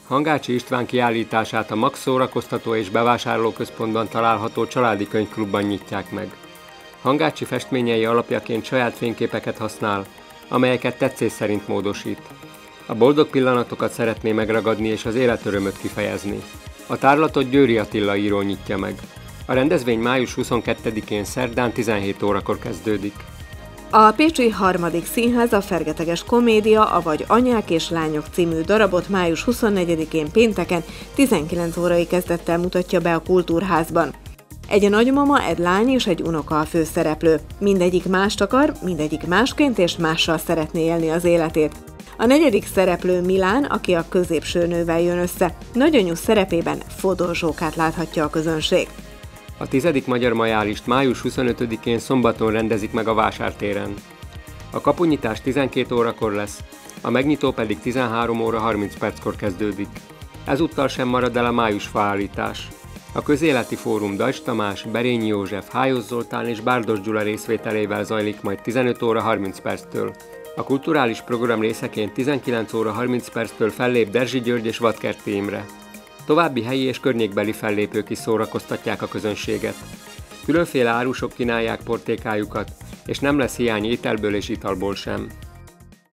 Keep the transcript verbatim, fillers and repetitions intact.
Hangácsi István kiállítását a Max szórakoztató és bevásárlóközpontban található családi könyvklubban nyitják meg. Hangácsi festményei alapjaként saját fényképeket használ, amelyeket tetszés szerint módosít. A boldog pillanatokat szeretné megragadni és az életörömöt kifejezni. A tárlatot Győri Attila író nyitja meg. A rendezvény május huszonkettedikén szerdán tizenhét órakor kezdődik. A pécsi harmadik színház a Fergeteges komédia, avagy Anyák és lányok című darabot május huszonnegyedikén pénteken tizenkilenc órai kezdettel mutatja be a Kultúrházban. Egy nagymama, egy lány és egy unoka a főszereplő. Mindegyik mást akar, mindegyik másként és mással szeretné élni az életét. A negyedik szereplő Milán, aki a középső nővel jön össze. Nagyanyú szerepében Fodor Zsókát láthatja a közönség. A tizedik Magyar Majálist május huszonötödikén szombaton rendezik meg a Vásártéren. A kapunyitás tizenkét órakor lesz, a megnyitó pedig tizenhárom óra harminc perckor kezdődik. Ezúttal sem marad el a májusfaállítás. A Közéleti Fórum Dajcs Tamás, Berényi József, Hájos Zoltán és Bárdos Gyula részvételével zajlik majd tizenöt óra harminc perctől. A kulturális program részeként tizenkilenc óra harminc perctől fellép Derzsi György és Vadkerti Imre. További helyi és környékbeli fellépők is szórakoztatják a közönséget. Különféle árusok kínálják portékájukat, és nem lesz hiány ételből és italból sem.